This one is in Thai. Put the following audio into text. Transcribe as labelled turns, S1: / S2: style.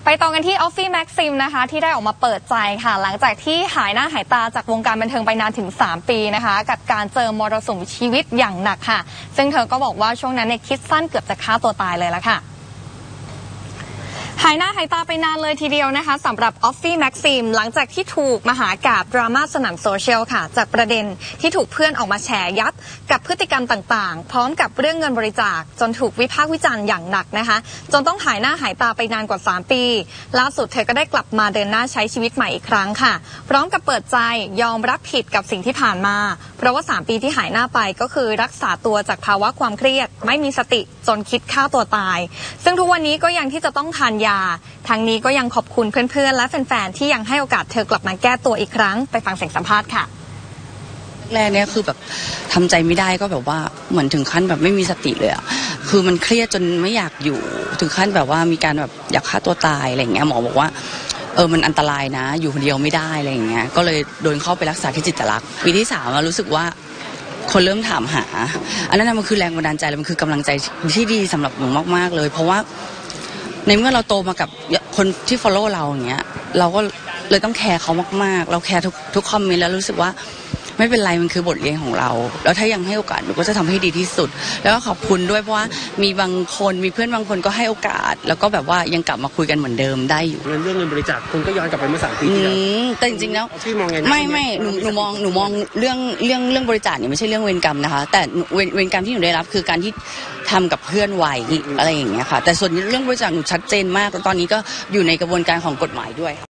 S1: ต่อกันที่ออฟฟี่แม็กซิมนะคะที่ได้ออกมาเปิดใจค่ะหลังจากที่หายหน้าหายตาจากวงการบันเทิงไปนานถึง3 ปีนะคะกับการเจอมรสุมชีวิตอย่างหนักค่ะซึ่งเธอก็บอกว่าช่วงนั้นเนี่ยคิดสั้นเกือบจะฆ่าตัวตายเลยละค่ะหายหน้าหายตาไปนานเลยทีเดียวนะคะสำหรับออฟฟี่แม็กซิมหลังจากที่ถูกมหากาพย์ดราม่าสนั่นโซเชียลค่ะจากประเด็นที่ถูกเพื่อนออกมาแฉยับกับพฤติกรรมต่างๆพร้อมกับเรื่องเงินบริจาคจนถูกวิพากษ์วิจารณ์อย่างหนักนะคะจนต้องหายหน้าหายตาไปนานกว่า3 ปีล่าสุดเธอก็ได้กลับมาเดินหน้าใช้ชีวิตใหม่อีกครั้งค่ะพร้อมกับเปิดใจยอมรับผิดกับสิ่งที่ผ่านมาเพราะว่า3 ปีที่หายหน้าไปก็คือรักษาตัวจากภาวะความเครียดไม่มีสติจนคิดฆ่าตัวตายซึ่งทุกวันนี้ก็ยังที่จะต้องทานยาทั้งนี้ก็ยังขอบคุณเพื่อนๆและแฟนๆที่ยังให้โอกาสเธอกลับมาแก้ตัวอีกครั้งไปฟังเสียงสัมภาษณ์ค่ะ
S2: แรกเนี่ยคือแบบทำใจไม่ได้ก็แบบว่าเหมือนถึงขั้นแบบไม่มีสติเลยอะคือมันเครียดจนไม่อยากอยู่ถึงขั้นแบบว่ามีการแบบอยากฆ่าตัวตายอะไรอย่างเงี้ยหมอบอกว่ามันอันตรายนะอยู่คนเดียวไม่ได้อะไรอย่างเงี้ยก็เลยโดนเข้าไปรักษาที่จิตลักษณ์ปีที่3รู้สึกว่าคนเริ่มถามหาอันนั้นมันคือแรงบันดาลใจและมันคือกำลังใจที่ดีสำหรับหนูมากๆเลยเพราะว่าในเมื่อเราโตมากับคนที่ follow เราอย่างเงี้ยเราก็เลยต้องแคร์เขามากๆเราแคร์ทุกคอมเมนต์แล้วรู้สึกว่าไม่เป็นไรมันคือบทเรียนของเราแล้วถ้ายังให้โอกาสหนูก็จะทำให้ดีที่สุดแล้วก็ขอบคุณด้วยเพราะว่ามีเพื่อนบางคนก็ให้โอกาสแล้วก็แบบว่ายังกลับมาคุยกันเหมือนเดิมได้อยู่
S3: เรื่องเงินบริจาคคุณก็ย้อนกลับไปเมื่อ3 ปีที่แล้ว
S2: แต่จริงๆแล้ว
S3: ที่มองไง
S2: ไม่หนูมองเรื่องบริจาคเนี่ยไม่ใช่เรื่องเวรกรรมนะคะแต่เวรกรรมที่หนูได้รับคือการที่ทำกับเพื่อนไว้อะไรอย่างเงี้ยค่ะแต่ส่วนเรื่องบริจาคหนูชัดเจนมากตอนนี้ก็อยู่ในกระบวนการของกฎหมายด้วย